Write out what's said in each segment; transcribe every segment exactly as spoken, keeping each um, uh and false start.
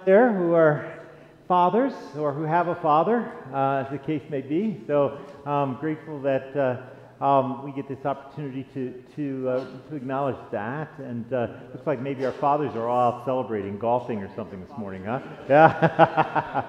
there who are fathers or who have a father, uh, as the case may be. So I'm grateful that uh, um, we get this opportunity to to, uh, to acknowledge that. And uh, looks like maybe our fathers are all out celebrating, golfing or something this morning, huh? Yeah.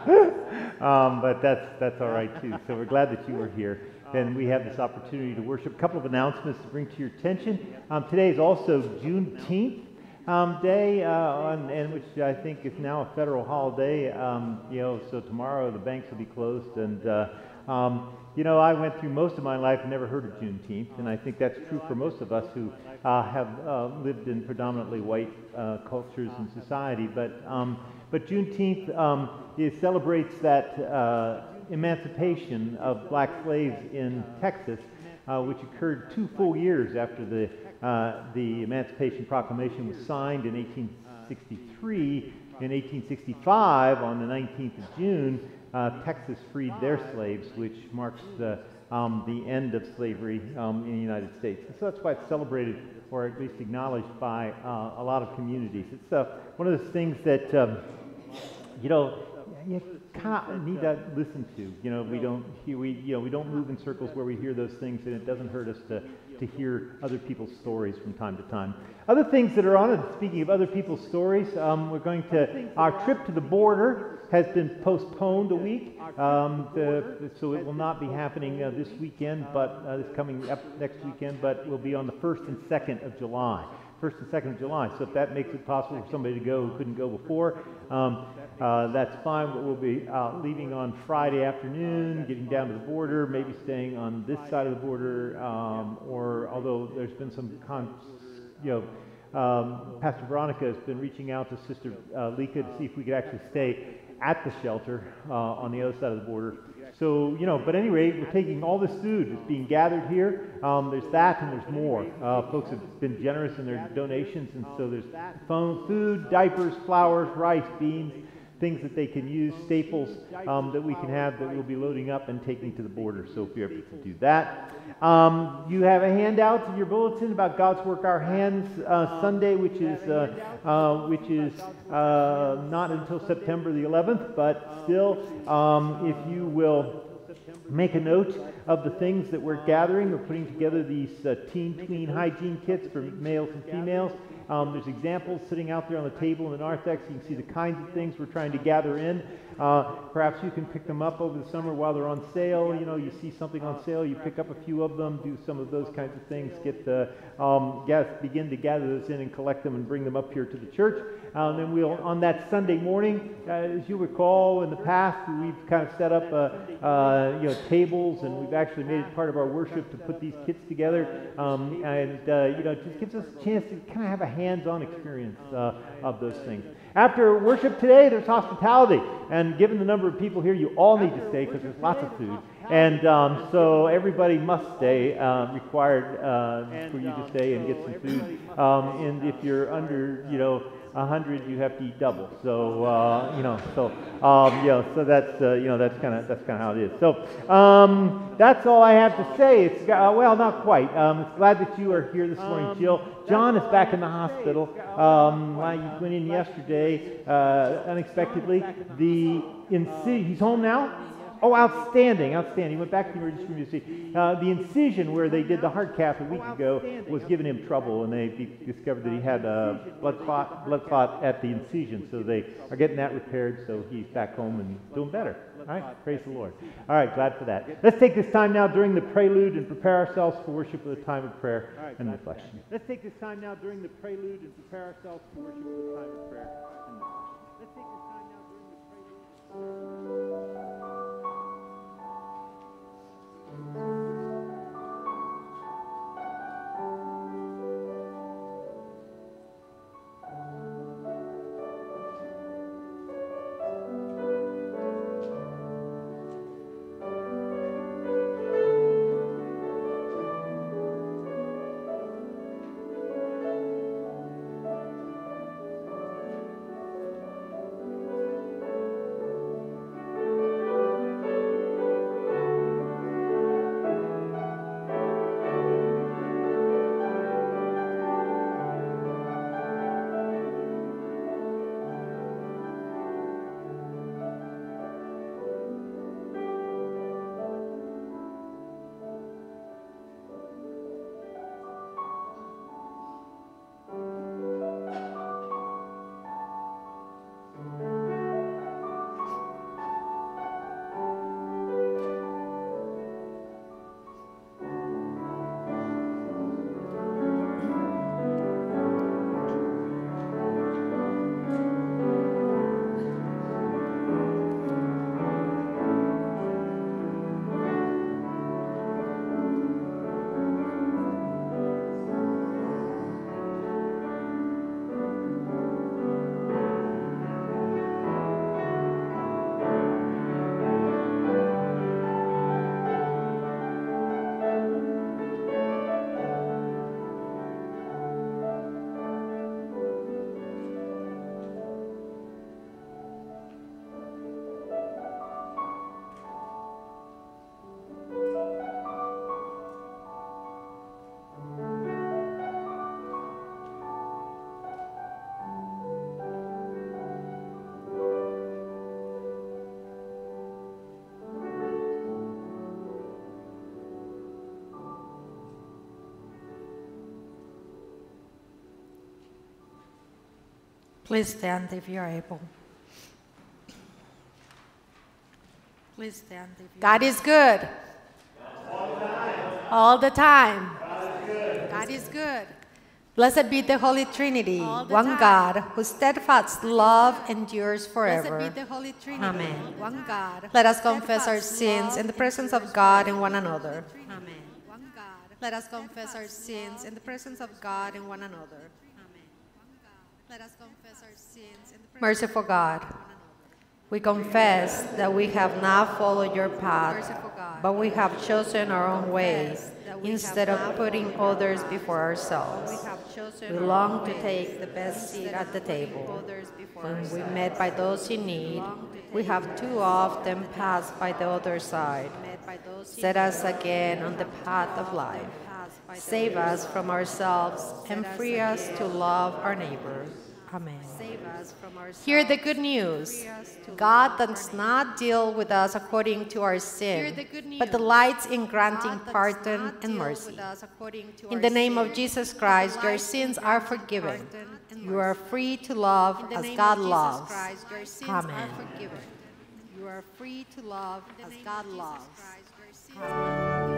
um, but that's that's all right too. So we're glad that you are here. And we have this opportunity to worship. A couple of announcements to bring to your attention. Um, today is also Juneteenth. Um, day, uh, on, and which I think is now a federal holiday. Um, you know, so tomorrow the banks will be closed, and uh, um, you know, I went through most of my life and never heard of Juneteenth, and I think that's true for most of us who uh, have uh, lived in predominantly white uh, cultures and society. But um, but Juneteenth um, it celebrates that uh, emancipation of black slaves in Texas, uh, which occurred two full years after the Uh, the Emancipation Proclamation was signed in eighteen sixty-three. In eighteen sixty-five, on the nineteenth of June, uh, Texas freed their slaves, which marks the, um, the end of slavery um, in the United States. And so that's why it's celebrated, or at least acknowledged by uh, a lot of communities. It's uh, one of those things that, um, you know, you kind of need to listen to. You know, we don't hear, we you know we don't move in circles where we hear those things, and it doesn't hurt us to to hear other people's stories from time to time. Other things that are on it. Speaking of other people's stories, um, we're going to our trip to the border has been postponed a week, um, the, so it will not be happening uh, this weekend, but uh, this coming up next weekend, but will be on the first and second of July. First and second of July. So if that makes it possible for somebody to go who couldn't go before, um, uh, that's fine. But we'll be uh, leaving on Friday afternoon, getting down to the border, maybe staying on this side of the border, um, or although there's been some, con you know, um, Pastor Veronica has been reaching out to Sister uh, Lika to see if we could actually stay at the shelter uh, on the other side of the border. So, you know, but anyway, we're taking all this food that's being gathered here. Um, there's that and there's more. Uh, folks have been generous in their donations, and so there's phone, food, diapers, flowers, rice, beans, things that they can use, staples um, that we can have that we'll be loading up and taking to the border. So if you're able to do that. Um, you have a handout in your bulletin about God's Work Our Hands uh, Sunday, which is uh, uh, which is uh, not until September the eleventh, but still, um, if you will make a note of the things that we're gathering. We're putting together these uh, teen tween hygiene kits for males and females. Um, there's examples sitting out there on the table in the narthex. You can see the kinds of things we're trying to gather in. Uh, perhaps you can pick them up over the summer while they're on sale. You know, you see something on sale, you pick up a few of them, do some of those kinds of things. Get the um, yes, begin to gather those in and collect them and bring them up here to the church. Uh, and then we'll, on that Sunday morning, uh, as you recall, in the past, we've kind of set up uh, uh, you know tables, and we've actually made it part of our worship to put these kits together. Um, and uh, you know, it just gives us a chance to kind of have a hands-on experience uh, of those things. After worship today, there's hospitality, and given the number of people here, you all need to stay because there's lots of food, and um, so everybody must stay, uh, required uh, for you to stay and get some food. Um, and if you're under, you know, a hundred, you have to eat double. So uh, you know, so um, you know, so that's uh, you know, that's kind of that's kind of how it is. So um, that's all I have to say. It's uh, well, not quite. Um, it's glad that you are here this morning, Jill. John is back in the hospital. Um, I went in yesterday uh, unexpectedly. The inci- he's home now. Oh, outstanding, outstanding. He went back to the emergency room to see. Uh, the incision where they did the heart cath a week ago was giving him trouble, and they d- discovered that he had a blood clot, blood clot at the incision. So they are getting that repaired, so he's back home and doing better. All right, praise the Lord. All right, glad for that. Let's take this time now during the prelude and prepare ourselves for worship with a time of prayer and reflection. Let's take this time now during the prelude and prepare ourselves for worship with a time of prayer and reflection. Let's take this time now during the prelude. Please stand if you are able. Please stand if you God is good. All the time. All the time. God is good. God is good. Blessed be the Holy Trinity, one time. God, whose steadfast love endures forever. Blessed be the Holy Trinity, Amen. One God. Let us confess our sins in the presence of God and one another. Amen. One God. Let us confess our sins in the presence of God and one another. Amen. Let us confess our sins in the presence Merciful God, we confess that we have not followed your path, but we have chosen our own way instead of putting others before ourselves. We long to take the best seat at the table. When we met by those in need, we have too often passed by the other side. Set us again on the path of life. Save us from ourselves and free us to love our neighbor. Amen. Hear the good news. God does not deal with us according to our sin, but delights in granting pardon and mercy. In the name of Jesus Christ, your sins are forgiven. You are free to love as God loves. Amen. You are free to love as God loves. Amen.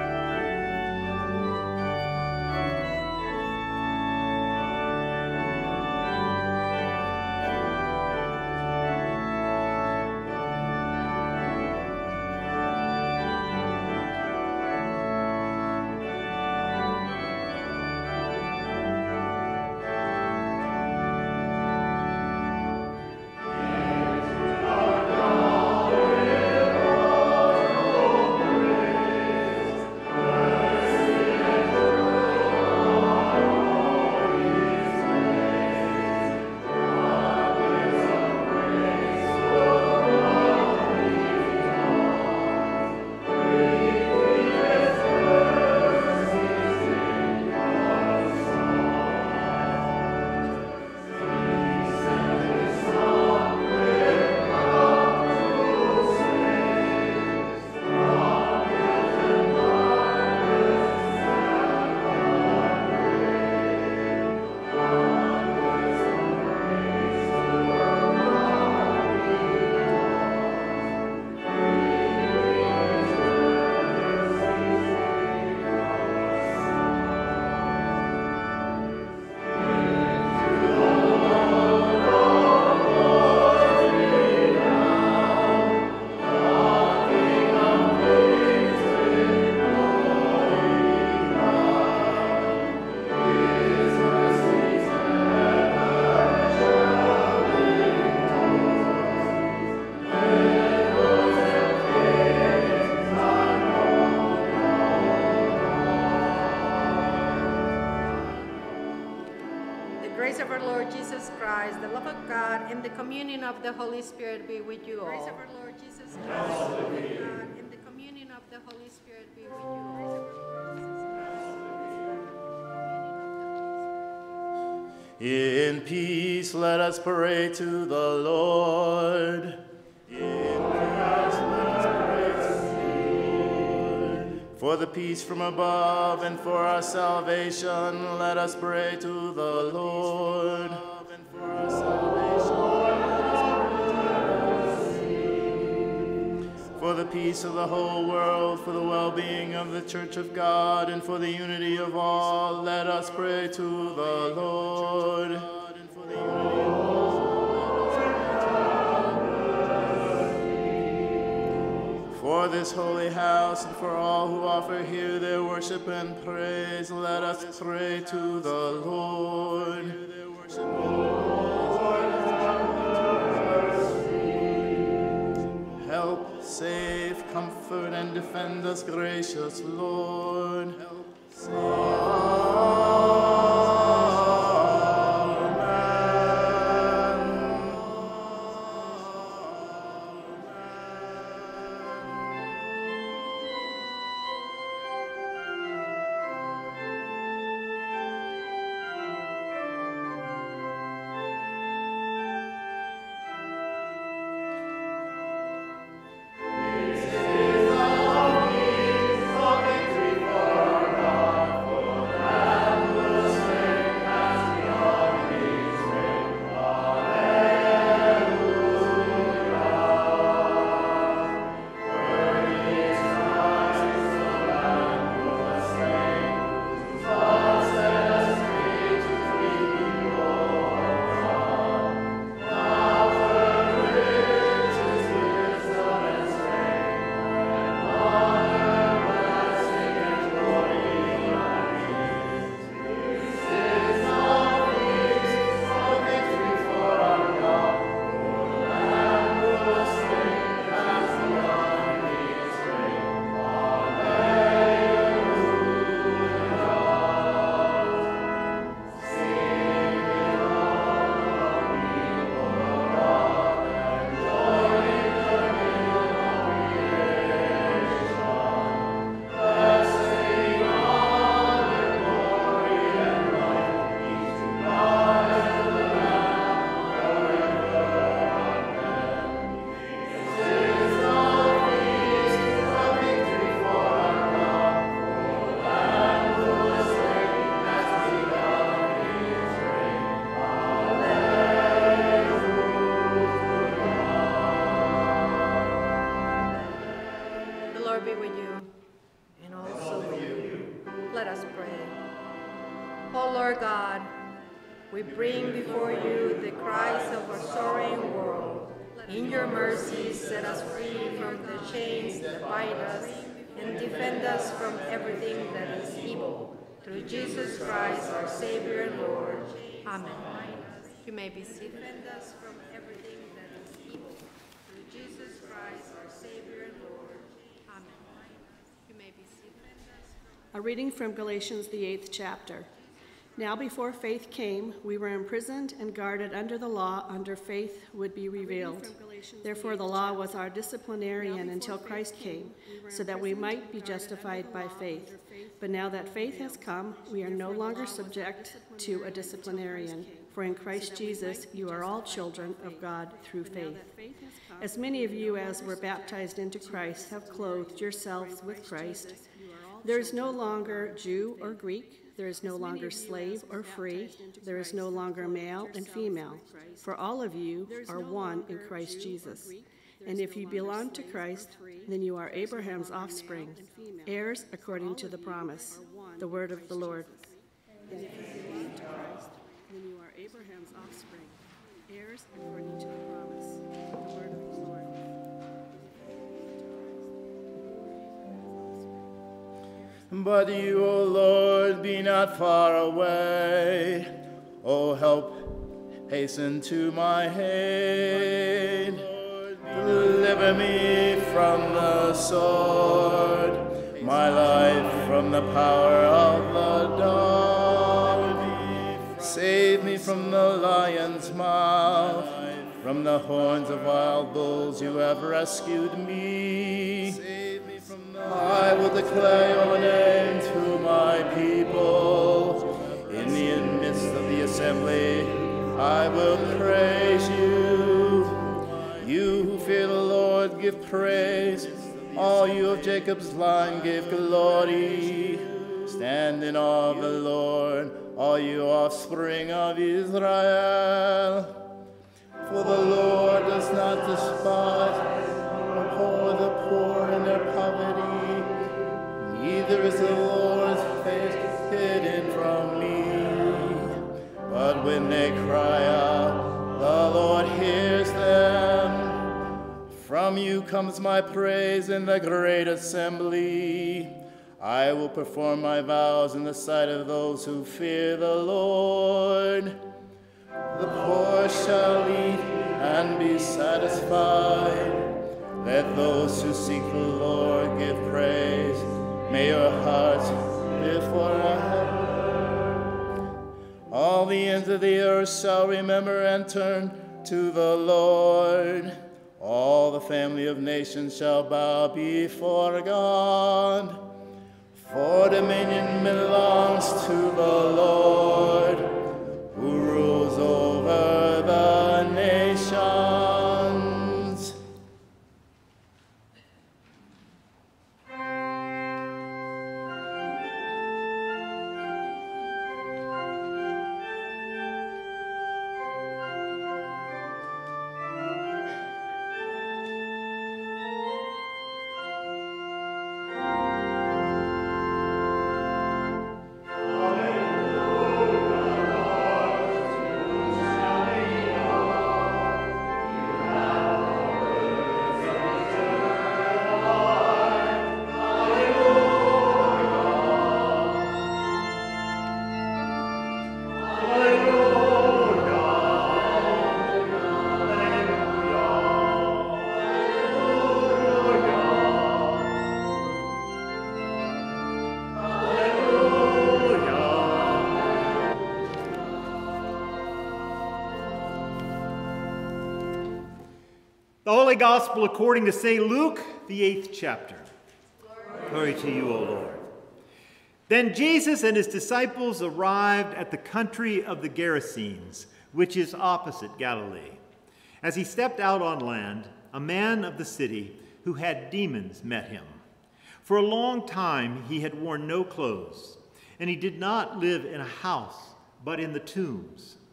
Of the Holy Spirit be with you all. Grace of our Lord Jesus Christ, the love of God, and the communion of the Holy Spirit be with you all. In peace, let us pray to the Lord. In peace, let us pray to the Lord. For the peace from above and for our salvation, let us pray to the Lord. And for our salvation. For the peace of the whole world, for the well-being of the Church of God, and for the unity of all, let us pray to the Lord. And for the unity of all, let us pray to the Lord. For this holy house, and for all who offer here their worship and praise, let us pray to the Lord. Help, save, comfort, and defend us, gracious Lord. Help, save. Amen. Lord be with you, and also with you. Let us pray. O Lord God, we bring before you the cries of our sorrowing world. In your mercy, set us free from the chains that bind us, and defend us from everything that is evil. Through Jesus Christ, our Savior and Lord. Amen. You may be seated. Defend us from everything that is evil. Through Jesus Christ, our Savior and Lord. Amen. You may be seated. A reading from Galatians, the eighth chapter. Now before faith came, we were imprisoned and guarded under the law, under faith would be revealed. Therefore the law was our disciplinarian until Christ came, so that we might be justified by faith. But now that faith has come, we are no longer subject to a disciplinarian. For in Christ Jesus you are all children of God through faith. As many of you as were baptized into Christ have clothed yourselves with Christ. There is no longer Jew or Greek. There is no longer slave or free. There is no longer male and female. For all of you are one in Christ Jesus. And if you belong to Christ, then you are Abraham's offspring, heirs according to the promise. The word of the Lord. And if you belong to Christ, then you are Abraham's offspring, heirs according to the promise. The word of the Lord. But you, O Lord, be not far away. O help, hasten to my aid. Deliver me from the sword, my life from the power of the dog. Save me from the lion's mouth, from the horns of wild bulls you have rescued me. I will declare your name to my people. In the midst of the assembly, I will praise you. You who fear the Lord, give praise. All you of Jacob's line, give glory. Stand in awe of the Lord, all you offspring of Israel. For the Lord does not despise or abhor the poor in their poverty. Neither is the Lord's face hidden from me. But when they cry out, the Lord hears them. From you comes my praise in the great assembly. I will perform my vows in the sight of those who fear the Lord. The poor shall eat and be satisfied. Let those who seek the Lord give praise. May your hearts live forever. All the ends of the earth shall remember and turn to the Lord. All the family of nations shall bow before God. For dominion belongs to the Lord, who rules over the nations. The Holy Gospel according to Saint Luke, the eighth chapter. Glory to you, O Lord. Then Jesus and his disciples arrived at the country of the Gerasenes, which is opposite Galilee. As he stepped out on land, a man of the city who had demons met him. For a long time he had worn no clothes, and he did not live in a house, but in the tombs.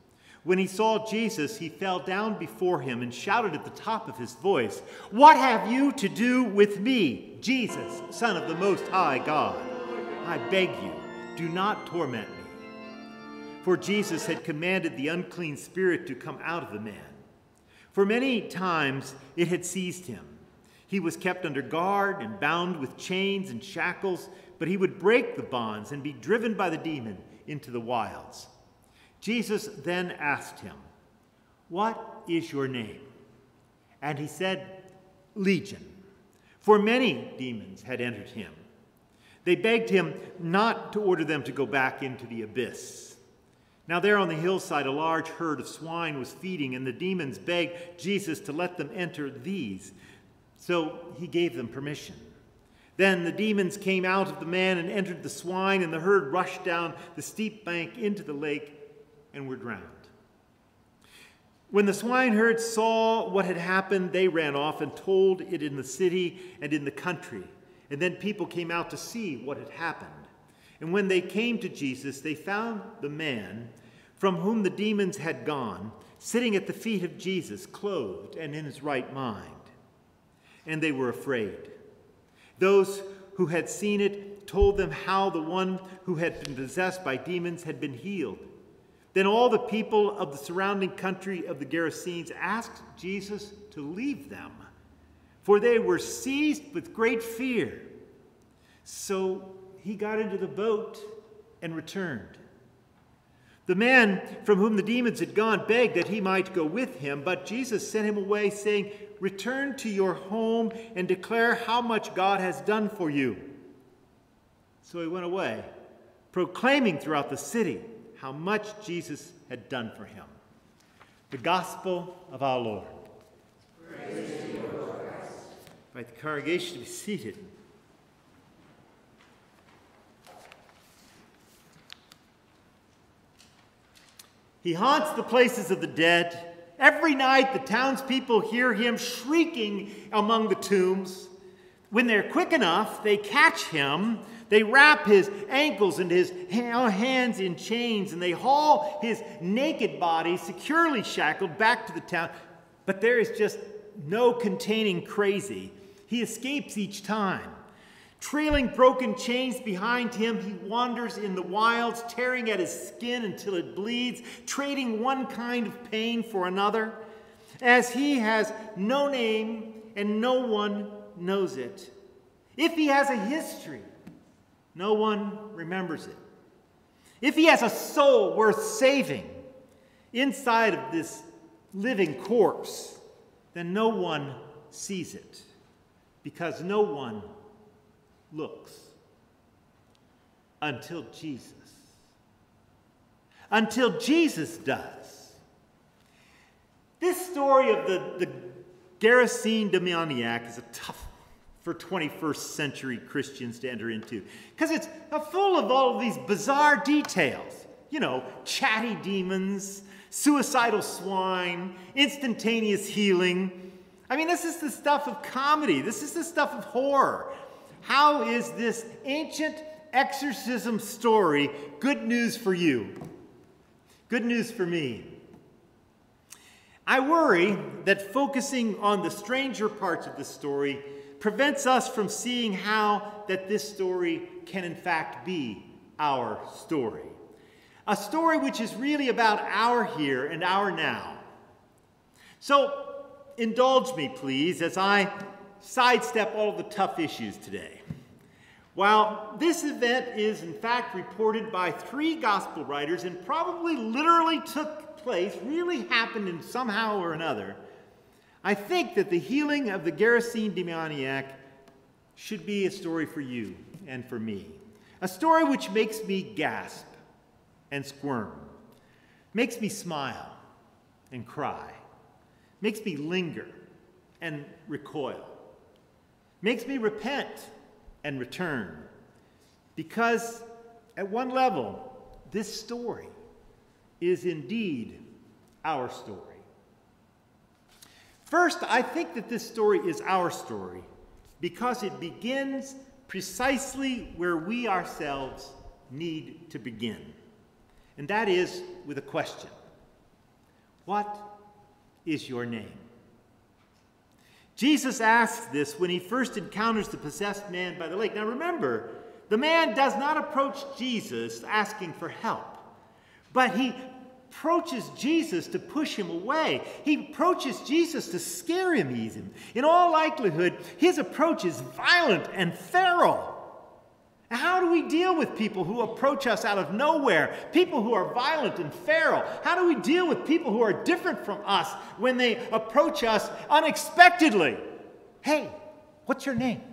When he saw Jesus, he fell down before him and shouted at the top of his voice, "What have you to do with me, Jesus, Son of the Most High God? I beg you, do not torment me." For Jesus had commanded the unclean spirit to come out of the man. For many times it had seized him. He was kept under guard and bound with chains and shackles, but he would break the bonds and be driven by the demon into the wilds. Jesus then asked him, "What is your name?" And he said, "Legion," for many demons had entered him. They begged him not to order them to go back into the abyss. Now there on the hillside a large herd of swine was feeding, and the demons begged Jesus to let them enter these. So he gave them permission. Then the demons came out of the man and entered the swine, and the herd rushed down the steep bank into the lake and were drowned. When the swineherds saw what had happened, they ran off and told it in the city and in the country. And then people came out to see what had happened. And when they came to Jesus, they found the man from whom the demons had gone, sitting at the feet of Jesus, clothed and in his right mind. And they were afraid. Those who had seen it told them how the one who had been possessed by demons had been healed. Then all the people of the surrounding country of the Gerasenes asked Jesus to leave them, for they were seized with great fear. So he got into the boat and returned. The man from whom the demons had gone begged that he might go with him, but Jesus sent him away, saying, "Return to your home and declare how much God has done for you." So he went away, proclaiming throughout the city how much Jesus had done for him. The Gospel of our Lord. Praise to you, Lord Christ. Invite the congregation to be seated. He haunts the places of the dead. Every night the townspeople hear him shrieking among the tombs. When they're quick enough, they catch him. They wrap his ankles and his hands in chains, and they haul his naked body, securely shackled, back to the town. But there is just no containing crazy. He escapes each time. Trailing broken chains behind him, he wanders in the wilds, tearing at his skin until it bleeds, trading one kind of pain for another. As he has no name and no one knows it. If he has a history, no one remembers it. If he has a soul worth saving inside of this living corpse, then no one sees it, because no one looks until Jesus. Until Jesus does. This story of the, the Gerasene demoniac is a tough one for twenty-first century Christians to enter into, because it's full of all of these bizarre details. You know, chatty demons, suicidal swine, instantaneous healing. I mean, this is the stuff of comedy. This is the stuff of horror. How is this ancient exorcism story good news for you? Good news for me. I worry that focusing on the stranger parts of the story prevents us from seeing how that this story can in fact be our story. A story which is really about our here and our now. So indulge me, please, as I sidestep all of the tough issues today. While this event is in fact reported by three gospel writers and probably literally took place, really happened in somehow or another, I think that the healing of the Gerasene demoniac should be a story for you and for me. A story which makes me gasp and squirm, makes me smile and cry, makes me linger and recoil, makes me repent and return. Because at one level, this story is indeed our story. First, I think that this story is our story because it begins precisely where we ourselves need to begin. And that is with a question. What is your name? Jesus asks this when he first encounters the possessed man by the lake. Now remember, the man does not approach Jesus asking for help, but he approaches Jesus to push him away. He approaches Jesus to scare him even. In all likelihood, his approach is violent and feral. How do we deal with people who approach us out of nowhere? People who are violent and feral? How do we deal with people who are different from us when they approach us unexpectedly? Hey, what's your name?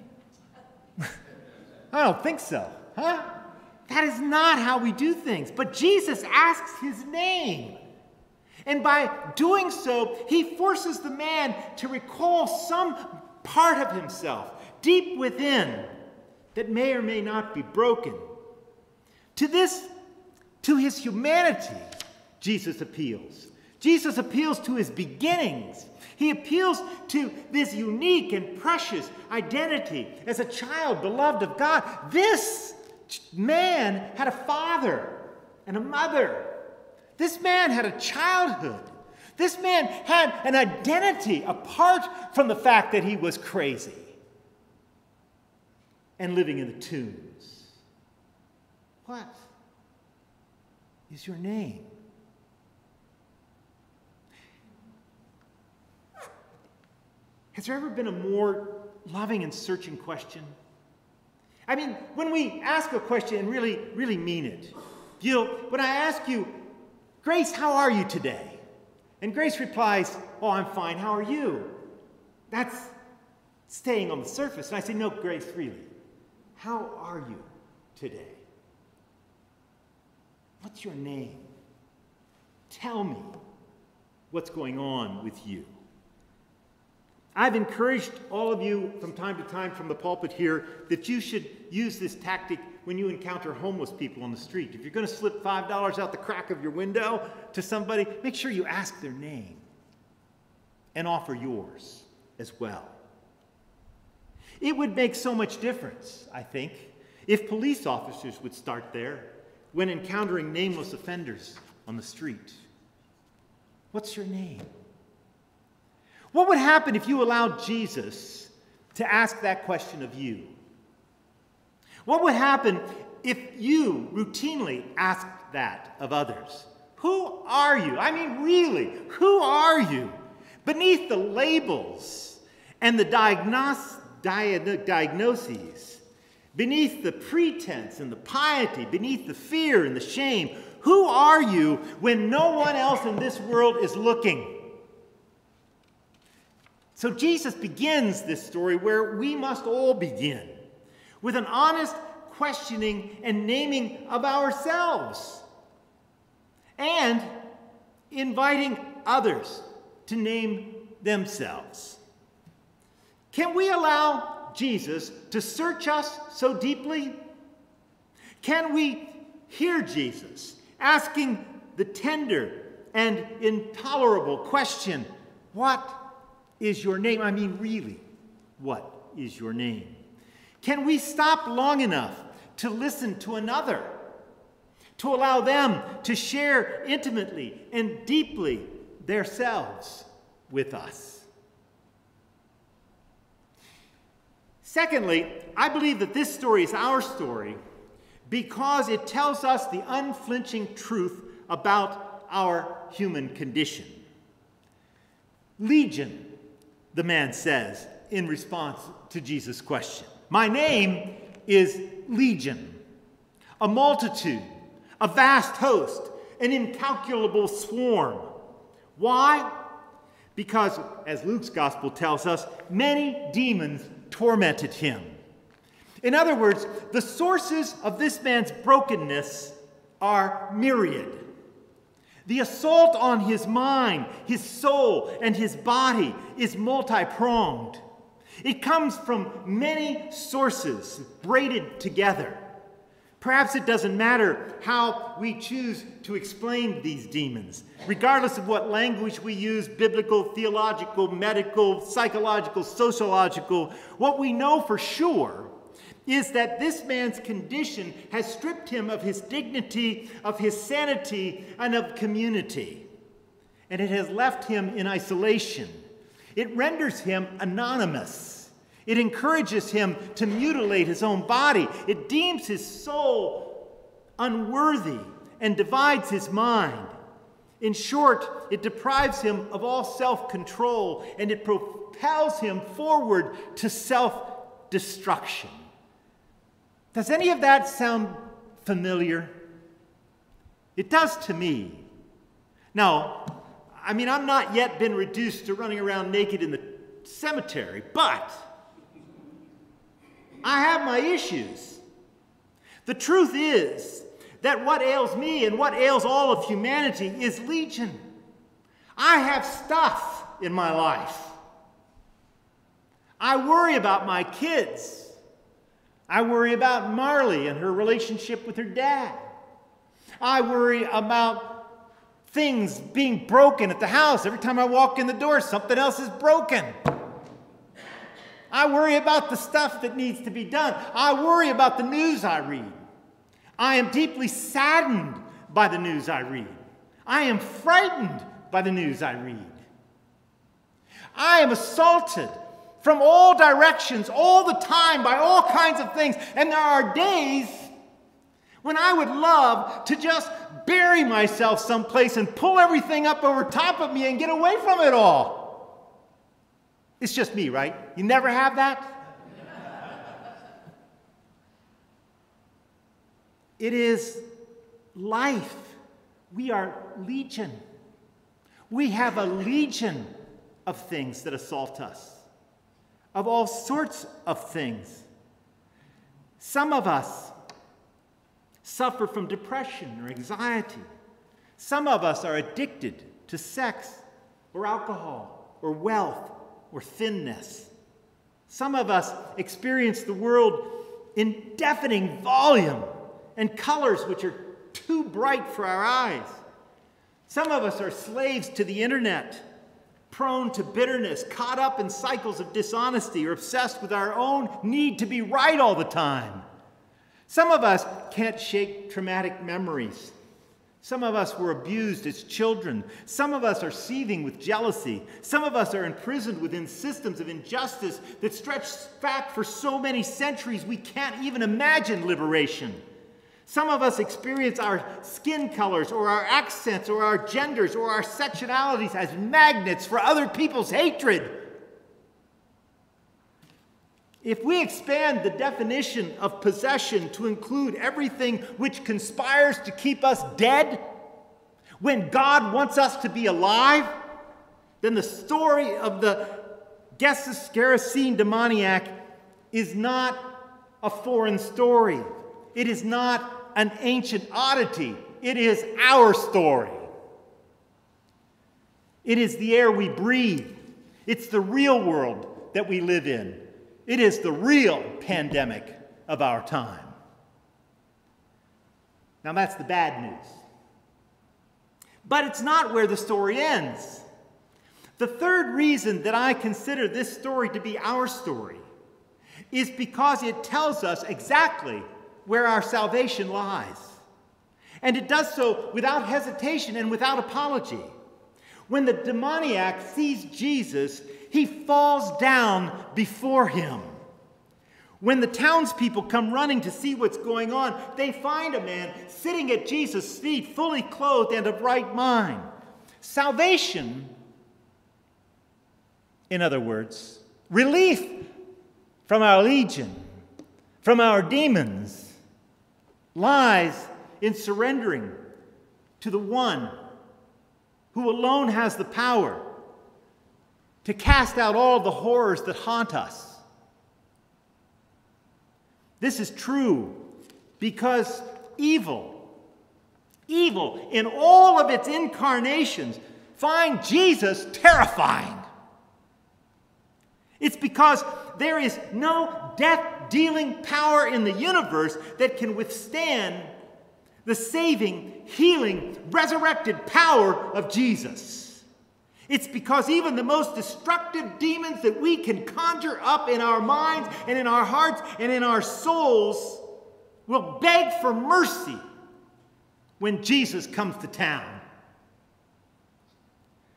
I don't think so, huh? That is not how we do things. But Jesus asks his name. And by doing so, he forces the man to recall some part of himself deep within that may or may not be broken. To this, to his humanity, Jesus appeals. Jesus appeals to his beginnings. He appeals to this unique and precious identity as a child beloved of God. This man had a father and a mother. This man had a childhood. This man had an identity apart from the fact that he was crazy and living in the tombs. What is your name? Has there ever been a more loving and searching question? I mean, when we ask a question and really, really mean it. You know, when I ask you, Grace, how are you today? And Grace replies, oh, I'm fine, how are you? That's staying on the surface. And I say, no, Grace, really. How are you today? What's your name? Tell me what's going on with you. I've encouraged all of you from time to time from the pulpit here that you should use this tactic when you encounter homeless people on the street. If you're going to slip five dollars out the crack of your window to somebody, make sure you ask their name and offer yours as well. It would make so much difference, I think, if police officers would start there when encountering nameless offenders on the street. What's your name? What would happen if you allowed Jesus to ask that question of you? What would happen if you routinely asked that of others? Who are you? I mean, really, who are you? Beneath the labels and the diagnos- dia- diagnoses, beneath the pretense and the piety, beneath the fear and the shame, who are you when no one else in this world is looking? So Jesus begins this story where we must all begin, with an honest questioning and naming of ourselves, and inviting others to name themselves. Can we allow Jesus to search us so deeply? Can we hear Jesus asking the tender and intolerable question, what is your name? I mean, really, what is your name? Can we stop long enough to listen to another, to allow them to share intimately and deeply themselves with us? Secondly, I believe that this story is our story because it tells us the unflinching truth about our human condition. Legion, the man says in response to Jesus' question. My name is Legion, a multitude, a vast host, an incalculable swarm. Why? Because, as Luke's gospel tells us, many demons tormented him. In other words, the sources of this man's brokenness are myriad. The assault on his mind, his soul, and his body is multi-pronged. It comes from many sources braided together. Perhaps it doesn't matter how we choose to explain these demons. Regardless of what language we use, biblical, theological, medical, psychological, sociological, what we know for sure is that this man's condition has stripped him of his dignity, of his sanity, and of community. and it has left him in isolation. It renders him anonymous. It encourages him to mutilate his own body. It deems his soul unworthy and divides his mind. In short, it deprives him of all self-control, and it propels him forward to self-destruction. Does any of that sound familiar? It does to me. Now, I mean, I'm not yet been reduced to running around naked in the cemetery, but I have my issues. The truth is that what ails me and what ails all of humanity is legion. I have stuff in my life. I worry about my kids. I worry about Marley and her relationship with her dad. I worry about things being broken at the house. Every time I walk in the door, something else is broken. I worry about the stuff that needs to be done. I worry about the news I read. I am deeply saddened by the news I read. I am frightened by the news I read. I am assaulted from all directions, all the time, by all kinds of things. And there are days when I would love to just bury myself someplace and pull everything up over top of me and get away from it all. It's just me, right? You never have that? It is life. We are legion. We have a legion of things that assault us, of all sorts of things. Some of us suffer from depression or anxiety. Some of us are addicted to sex or alcohol or wealth or thinness. Some of us experience the world in deafening volume and colors which are too bright for our eyes. Some of us are slaves to the internet, prone to bitterness, caught up in cycles of dishonesty, or obsessed with our own need to be right all the time. Some of us can't shake traumatic memories. Some of us were abused as children. Some of us are seething with jealousy. Some of us are imprisoned within systems of injustice that stretch back for so many centuries we can't even imagine liberation. Some of us experience our skin colors or our accents or our genders or our sexualities as magnets for other people's hatred. If we expand the definition of possession to include everything which conspires to keep us dead, when God wants us to be alive, then the story of the Gerasene demoniac is not a foreign story. It is not an ancient oddity. It is our story. It is the air we breathe. It's the real world that we live in. It is the real pandemic of our time. Now that's the bad news. But it's not where the story ends. The third reason that I consider this story to be our story is because it tells us exactly where our salvation lies. And it does so without hesitation and without apology. When the demoniac sees Jesus, he falls down before him. When the townspeople come running to see what's going on, they find a man sitting at Jesus' feet, fully clothed and of right mind. Salvation, in other words, relief from our legion, from our demons, lies in surrendering to the one who alone has the power to cast out all the horrors that haunt us. This is true because evil, evil in all of its incarnations, find Jesus terrifying. It's because there is no death-dealing power in the universe that can withstand the saving, healing, resurrected power of Jesus. It's because even the most destructive demons that we can conjure up in our minds and in our hearts and in our souls will beg for mercy when Jesus comes to town.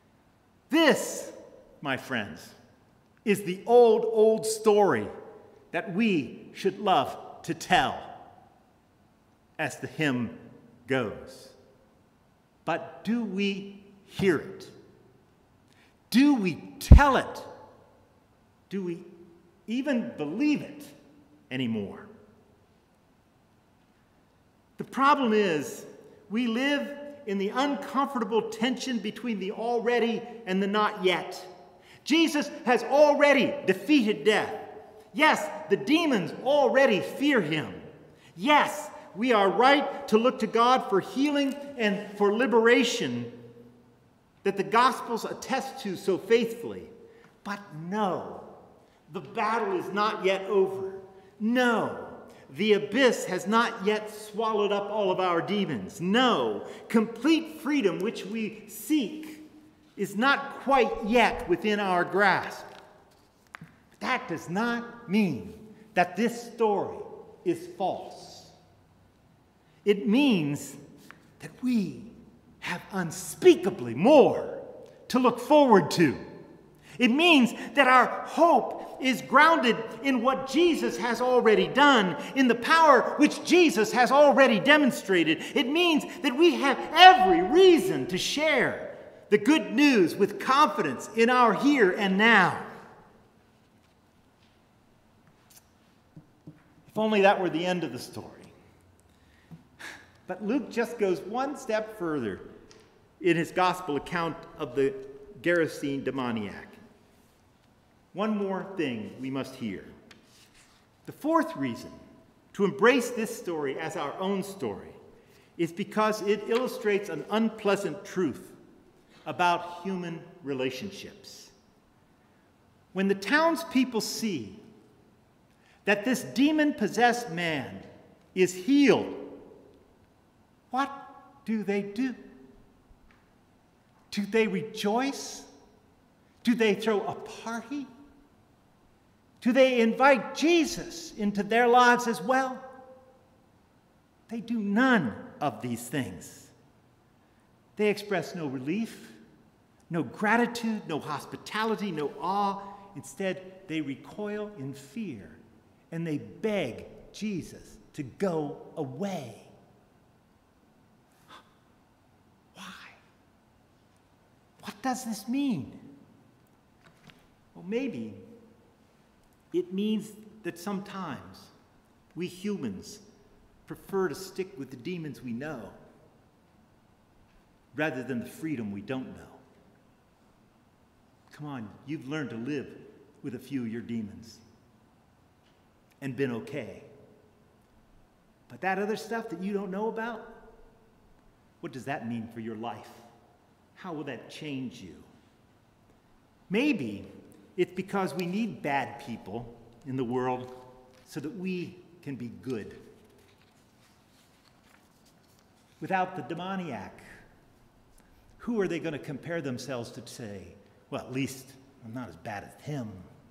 This, my friends, is the old, old story that we should love to tell, as the hymn goes. But do we hear it? Do we tell it? Do we even believe it anymore? The problem is, we live in the uncomfortable tension between the already and the not yet. Jesus has already defeated death. Yes, the demons already fear him. Yes, we are right to look to God for healing and for liberation that the Gospels attest to so faithfully. But no, the battle is not yet over. No, the abyss has not yet swallowed up all of our demons. No, complete freedom which we seek is not quite yet within our grasp. But that does not mean that this story is false. It means that we have unspeakably more to look forward to. It means that our hope is grounded in what Jesus has already done, in the power which Jesus has already demonstrated. It means that we have every reason to share the good news with confidence in our here and now. If only that were the end of the story. But Luke just goes one step further in his gospel account of the Gerasene demoniac. One more thing we must hear. The fourth reason to embrace this story as our own story is because it illustrates an unpleasant truth about human relationships. When the townspeople see that this demon-possessed man is healed, what do they do? Do they rejoice? Do they throw a party? Do they invite Jesus into their lives as well? They do none of these things. They express no relief, no gratitude, no hospitality, no awe. Instead, they recoil in fear, and they beg Jesus to go away. Why? What does this mean? Well, maybe it means that sometimes we humans prefer to stick with the demons we know rather than the freedom we don't know. Come on, you've learned to live with a few of your demons and been okay. But that other stuff that you don't know about, what does that mean for your life? How will that change you? Maybe it's because we need bad people in the world so that we can be good. Without the demoniac, who are they going to compare themselves to say, well, at least I'm not as bad as him?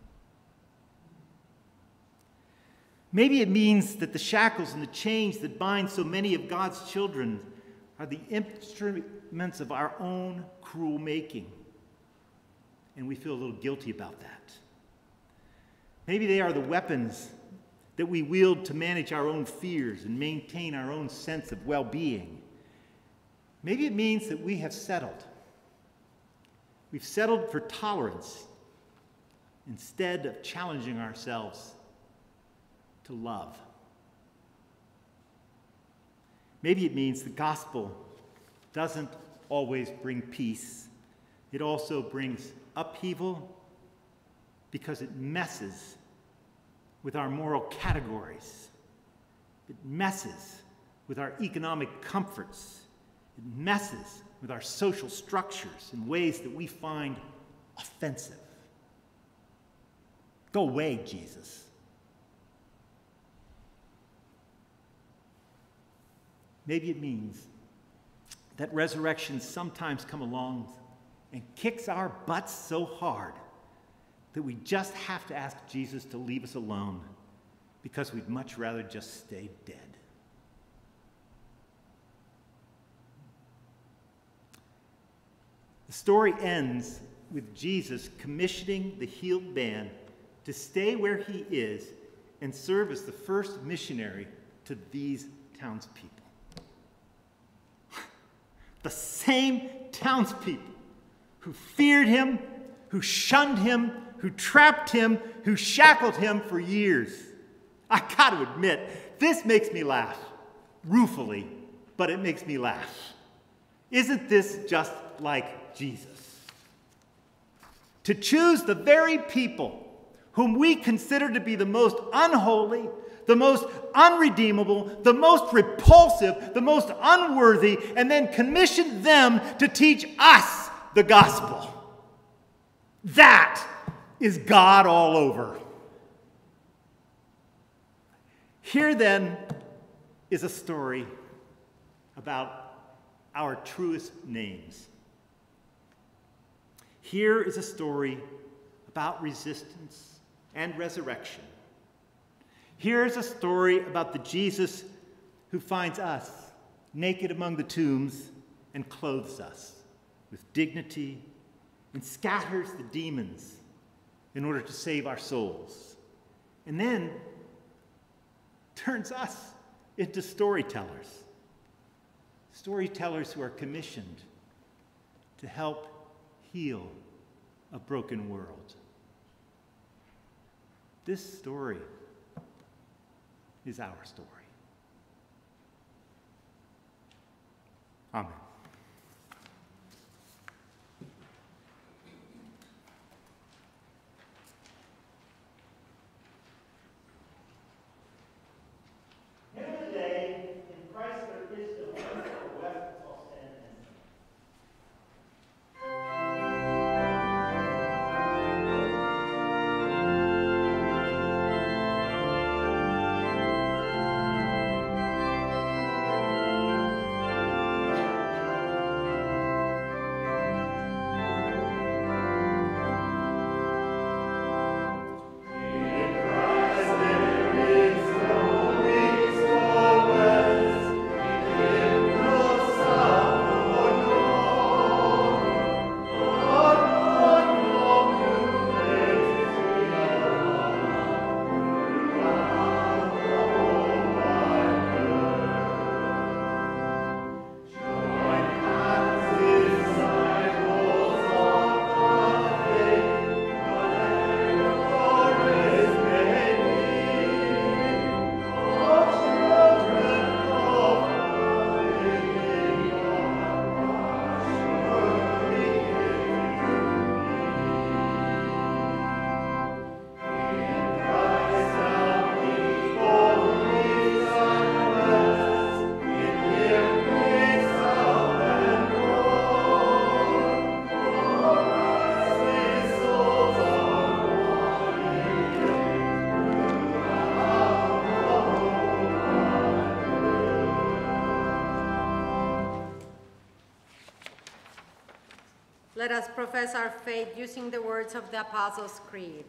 Maybe it means that the shackles and the chains that bind so many of God's children are the instruments of our own cruel making. And we feel a little guilty about that. Maybe they are the weapons that we wield to manage our own fears and maintain our own sense of well-being. Maybe it means that we have settled. We've settled for tolerance instead of challenging ourselves to love. Maybe it means the gospel doesn't always bring peace. It also brings upheaval because it messes with our moral categories. It messes with our economic comforts. It messes with our social structures in ways that we find offensive. Go away, Jesus. Maybe it means that resurrections sometimes come along and kicks our butts so hard that we just have to ask Jesus to leave us alone because we'd much rather just stay dead. The story ends with Jesus commissioning the healed man to stay where he is and serve as the first missionary to these townspeople. The same townspeople who feared him, who shunned him, who trapped him, who shackled him for years. I got to admit, this makes me laugh, ruefully, but it makes me laugh. Isn't this just like Jesus? To choose the very people whom we consider to be the most unholy, the most unredeemable, the most repulsive, the most unworthy, and then commission them to teach us the gospel. That is God all over. Here then is a story about our truest names. Here is a story about resistance and resurrection. Here's a story about the Jesus who finds us naked among the tombs and clothes us with dignity and scatters the demons in order to save our souls. And then turns us into storytellers. Storytellers who are commissioned to help heal a broken world. This story is our story. Amen. Let us profess our faith using the words of the Apostles' Creed.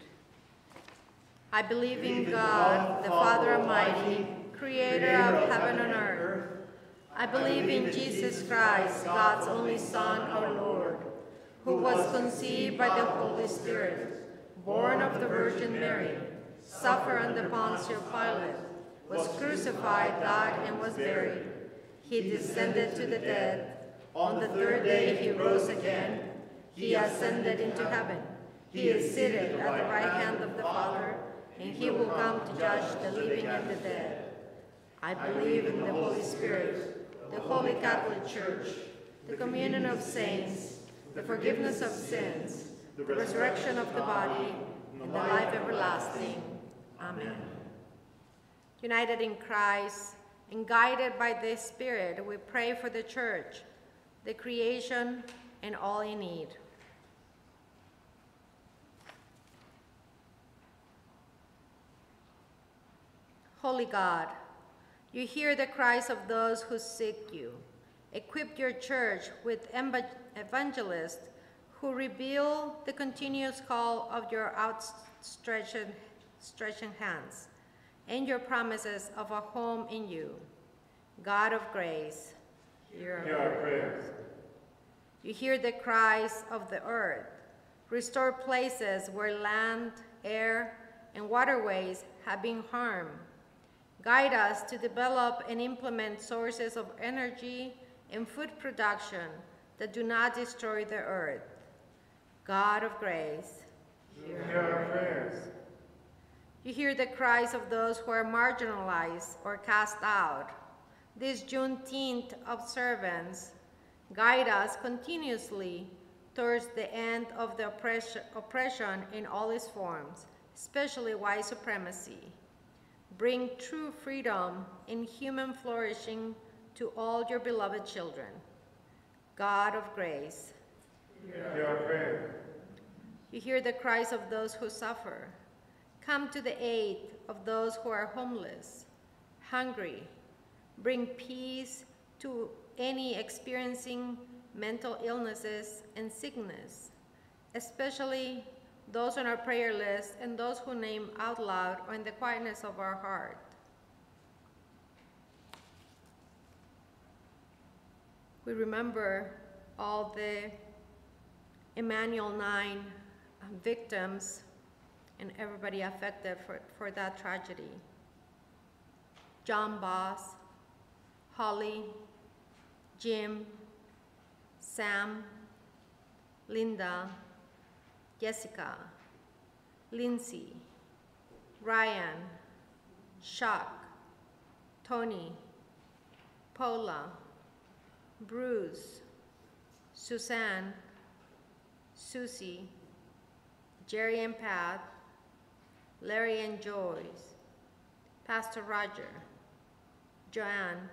I believe in God, the Father Almighty, creator of heaven and earth. I believe in Jesus Christ, God's only Son, our Lord, who was conceived by the Holy Spirit, born of the Virgin Mary, suffered under Pontius Pilate, was crucified, died, and was buried. He descended to the dead. On the third day he rose again. He ascended into heaven. He is seated at the right hand of the Father, and he will come to judge the living and the dead. I believe in the Holy Spirit, the Holy Catholic Church, the communion of saints, the forgiveness of sins, the resurrection of the body, and the life everlasting. Amen. United in Christ and guided by the Spirit, we pray for the Church, the creation, and all in need. Holy God, you hear the cries of those who seek you. Equip your church with evangelists who reveal the continuous call of your outstretched stretching hands and your promises of a home in you. God of grace, hear our prayers. You hear the cries of the earth. Restore places where land, air, and waterways have been harmed. Guide us to develop and implement sources of energy and food production that do not destroy the earth. God of grace, hear our prayers. You hear the cries of those who are marginalized or cast out. This Juneteenth observance guide us continuously towards the end of the oppression, oppression in all its forms, especially white supremacy. Bring true freedom and human flourishing to all your beloved children. God of grace, hear our prayer. You hear the cries of those who suffer. Come to the aid of those who are homeless, hungry. Bring peace to any experiencing mental illnesses and sickness, especially those on our prayer list and those who name out loud or in the quietness of our heart. We remember all the Emmanuel nine victims and everybody affected for, for that tragedy. John Boss, Holly, Jim, Sam, Linda, Jessica, Lindsay, Ryan, Chuck, Tony, Paula, Bruce, Suzanne, Susie, Jerry and Pat, Larry and Joyce, Pastor Roger, Joanne,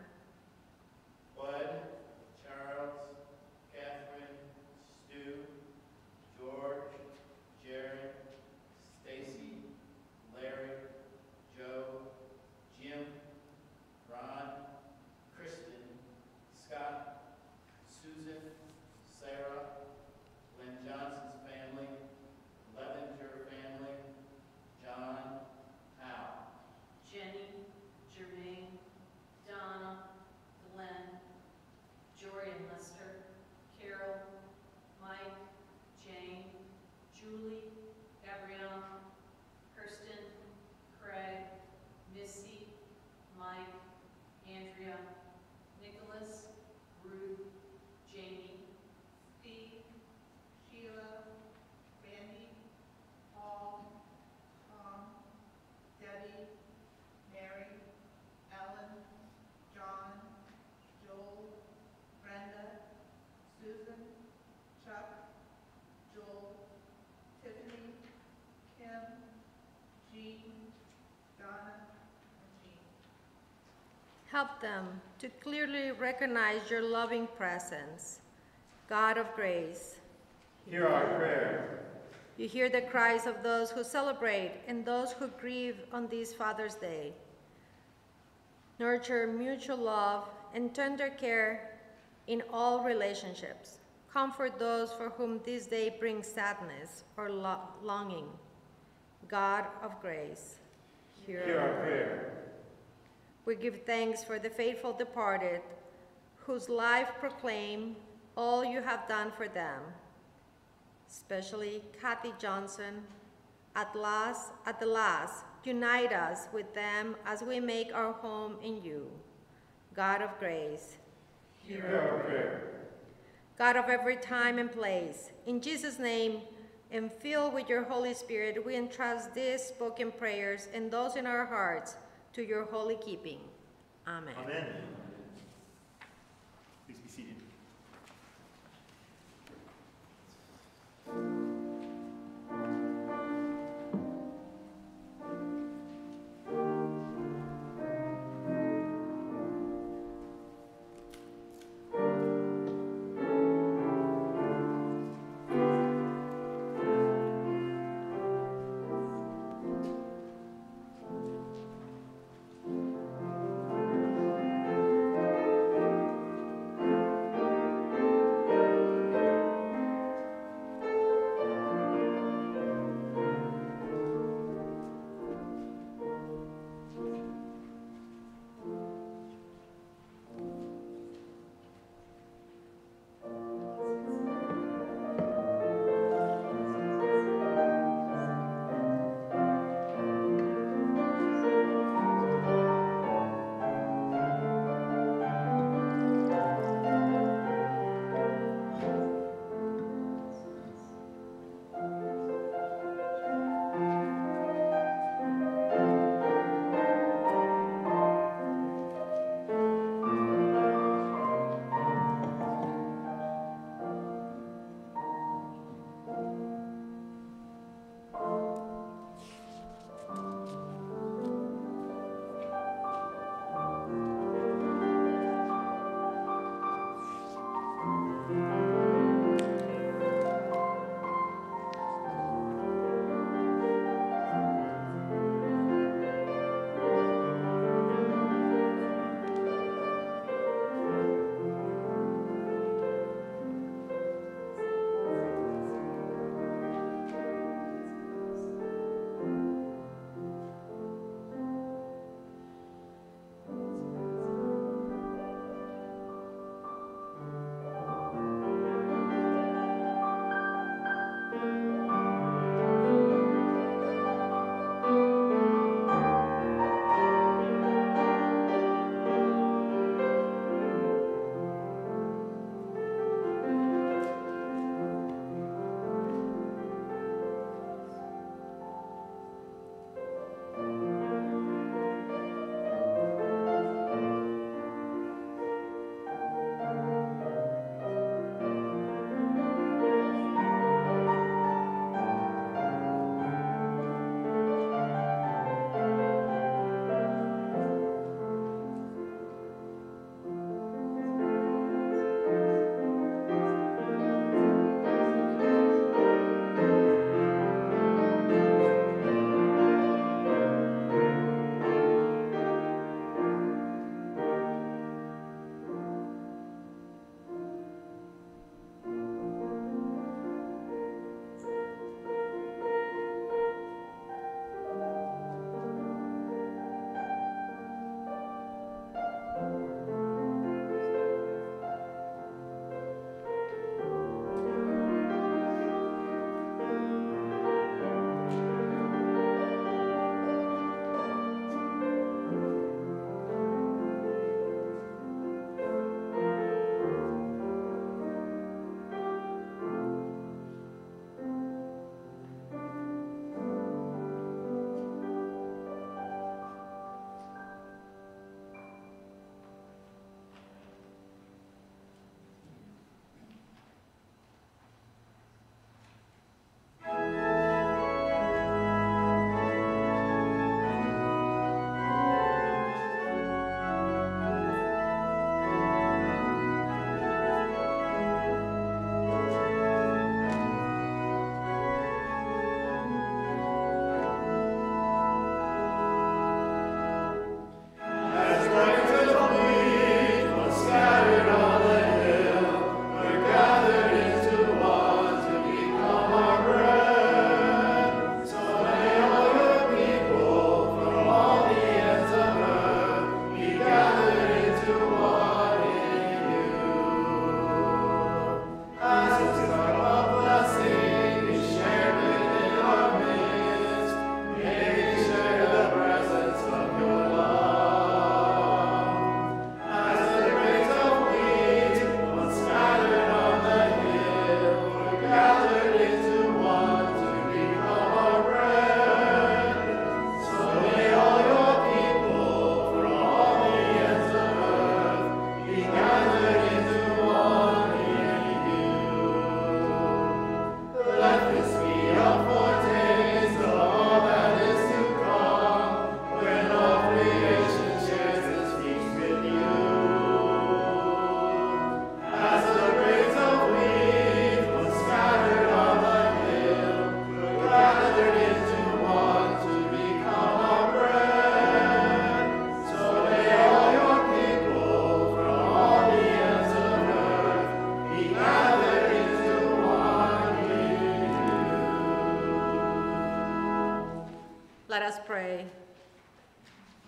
Bud, Charles, Catherine, Stu, George, Jared, Stacy, Larry, Joe, Jim, Ron, Kristen, Scott, Susan, Sarah, Lynn Johnson's family, Levenger family, John, Hal, Jenny, Jermaine, Donna, Glenn, Jory and Lester, Carol, Mike, Jane, Julie, Gabrielle, Kirsten, Craig, Missy, Mike, Andrea, Nicholas, Ruth, Jamie, Steve, Sheila, Randy, Paul, Tom, Debbie, Mary, Ellen, John, Joel, Brenda, Susan, Chuck, Joel, Tiffany, Kim, Jean, Donna, and Jean. Help them to clearly recognize your loving presence. God of grace, Hear our prayer. you hear the cries of those who celebrate and those who grieve on this Father's Day. Nurture mutual love and tender care in all relationships. Comfort those for whom this day brings sadness or lo longing. God of grace, hear, Hear our prayer. We give thanks for the faithful departed, whose life proclaim all you have done for them, especially Kathy Johnson. At last, at the last, unite us with them as we make our home in you. God of grace, Hear our prayer. God of every time and place, in Jesus' name, and filled with your Holy Spirit, we entrust these spoken prayers and those in our hearts to your holy keeping. Amen. Amen. Please be seated.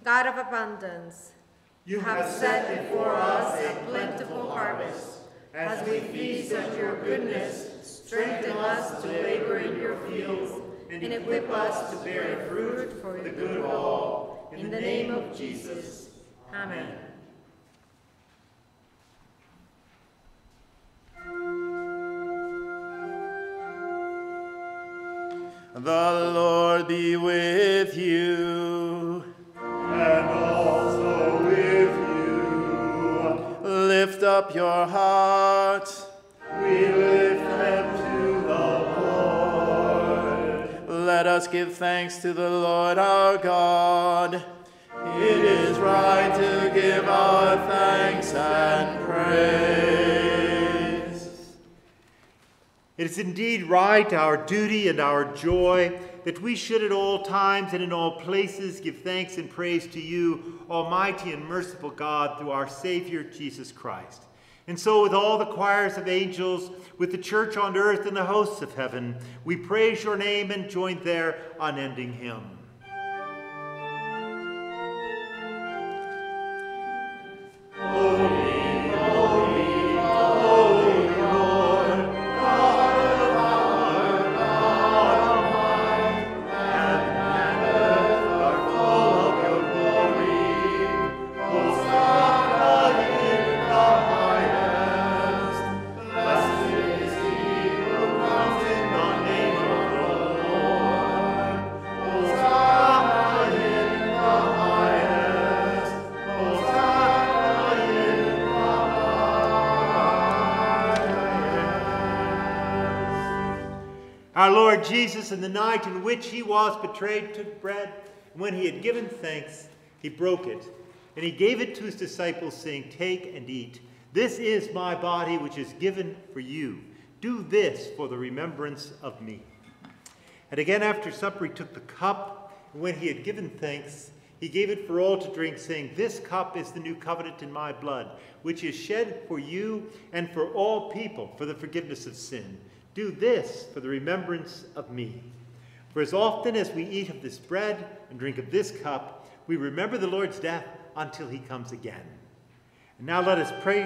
God of abundance, You have set before us a plentiful harvest. As we feast on your goodness, strengthen us to labor in your fields, and equip us to bear fruit for the good of all. In the name of Jesus. Amen. The Lord be with you. And also with you. Lift up your hearts. We lift them to the Lord. Let us give thanks to the Lord our God. It is right to give our thanks and praise. It is indeed right, our duty and our joy, that we should at all times and in all places give thanks and praise to you, Almighty and merciful God, through our Savior, Jesus Christ. And so with all the choirs of angels, with the church on earth and the hosts of heaven, we praise your name and join their unending hymn. Holy, holy, holy Lord, God of our God Almighty, heaven and earth are full of your glory. Hosanna in the highest. Blessed is he who comes in the name of the Lord. Hosanna in the highest. Hosanna in the Our Lord Jesus, in the night in which he was betrayed, took bread, and when he had given thanks, he broke it, and he gave it to his disciples, saying, "Take and eat. This is my body, which is given for you. Do this for the remembrance of me." And again after supper he took the cup, and when he had given thanks, he gave it for all to drink, saying, "This cup is the new covenant in my blood, which is shed for you and for all people for the forgiveness of sin. Do this for the remembrance of me." For as often as we eat of this bread and drink of this cup, we remember the Lord's death until he comes again. And now let us pray.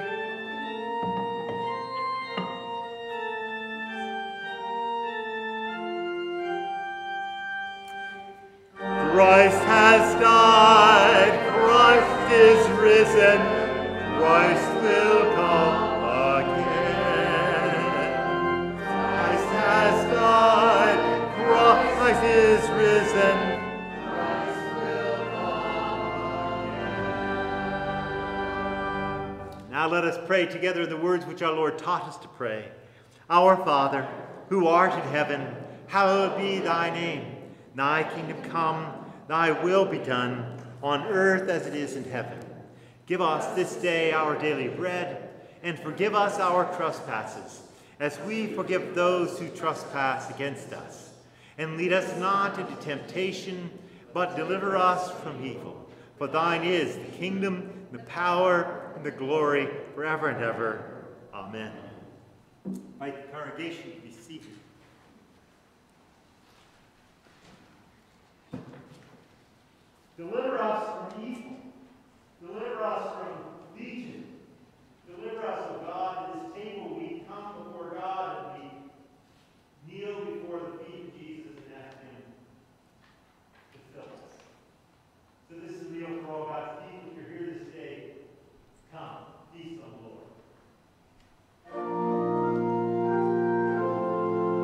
Christ has died, Christ is risen, Christ will come again. Christ has died, Christ is risen, Christ will come again. Now let us pray together in the words which our Lord taught us to pray. Our Father, who art in heaven, hallowed be thy name. Thy kingdom come, thy will be done, on earth as it is in heaven. Give us this day our daily bread, and forgive us our trespasses, as we forgive those who trespass against us. And lead us not into temptation, but deliver us from evil. For thine is the kingdom, the power, and the glory, forever and ever. Amen. Invite the congregation to be seated. Deliver us from evil. Deliver us from legion. Deliver us, O God, at this table we come before God and we kneel before the feet of Jesus and ask him to fill us. So this is a meal for all God's people. If you're here this day, come, feast on the Lord.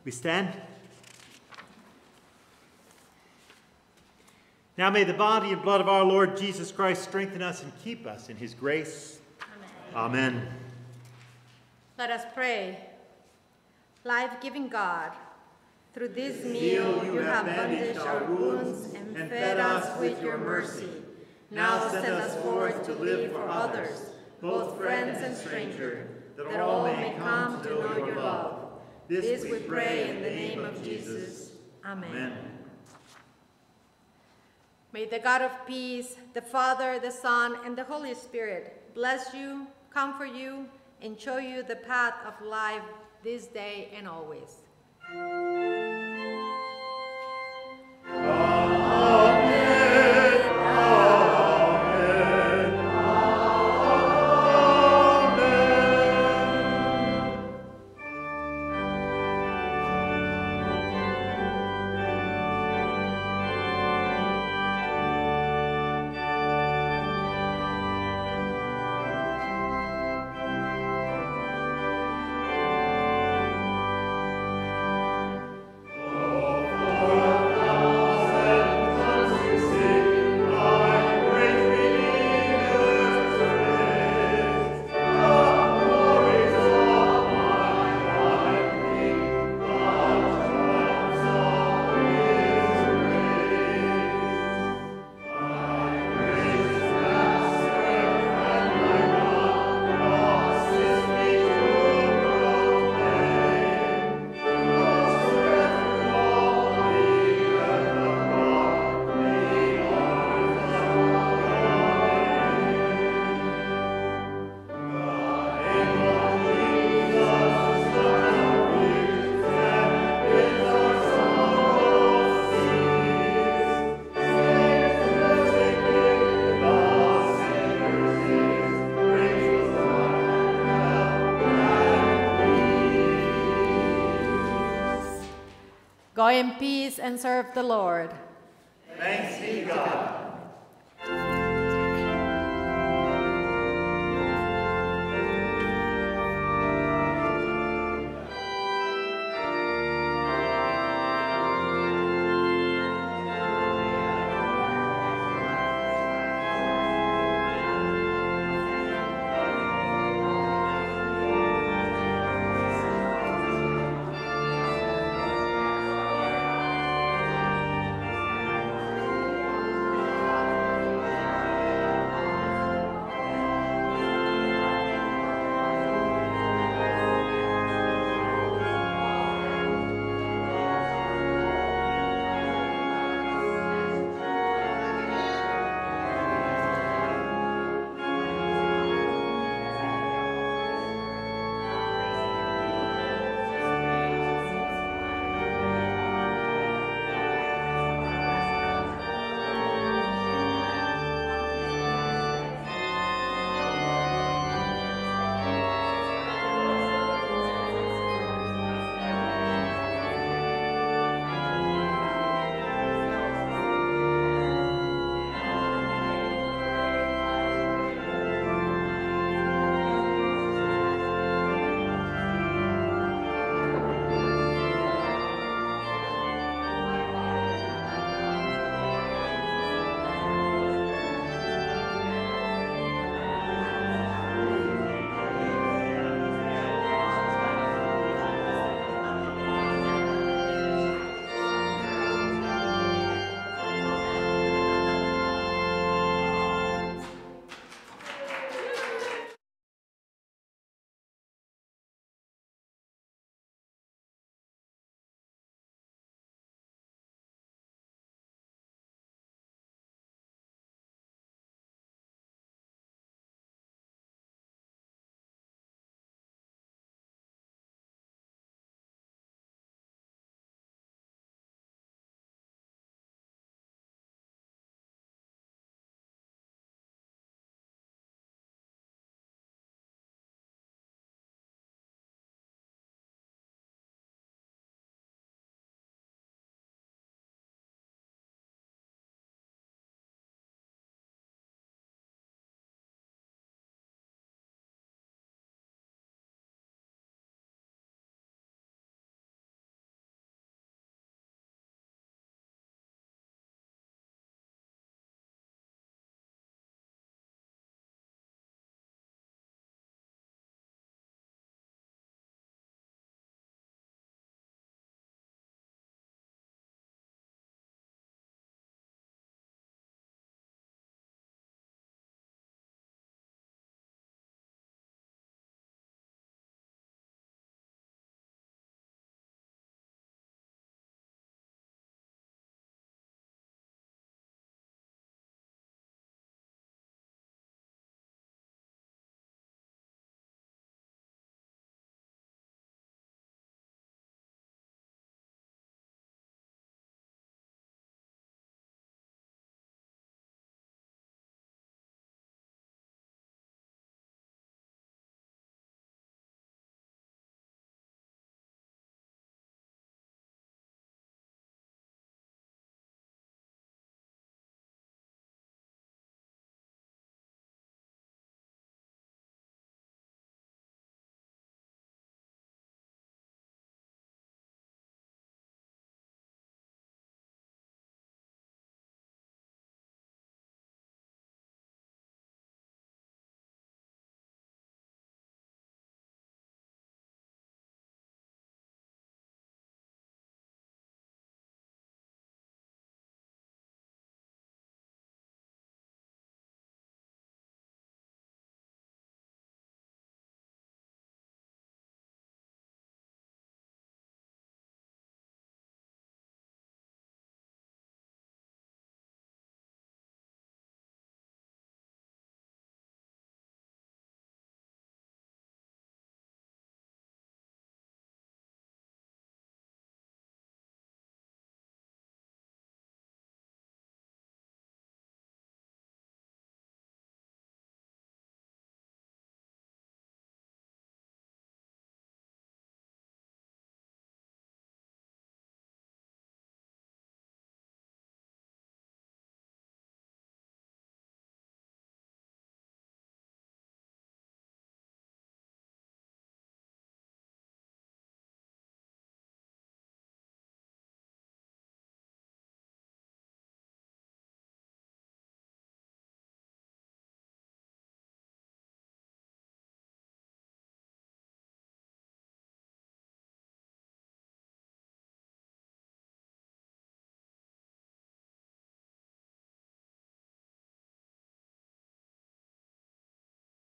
We stand. Now may the body and blood of our Lord Jesus Christ strengthen us and keep us in his grace. Amen. Amen. Let us pray. Life-giving God, through this meal meal you have bandaged our wounds and fed us with your mercy. Now send us forth to live for others, both friends and strangers, that all may come to know your love. This we pray in the name of Jesus. Amen. Amen. May the God of peace, the Father, the Son, and the Holy Spirit bless you, comfort you, and show you the path of life this day and always. Go in peace and serve the Lord. Thanks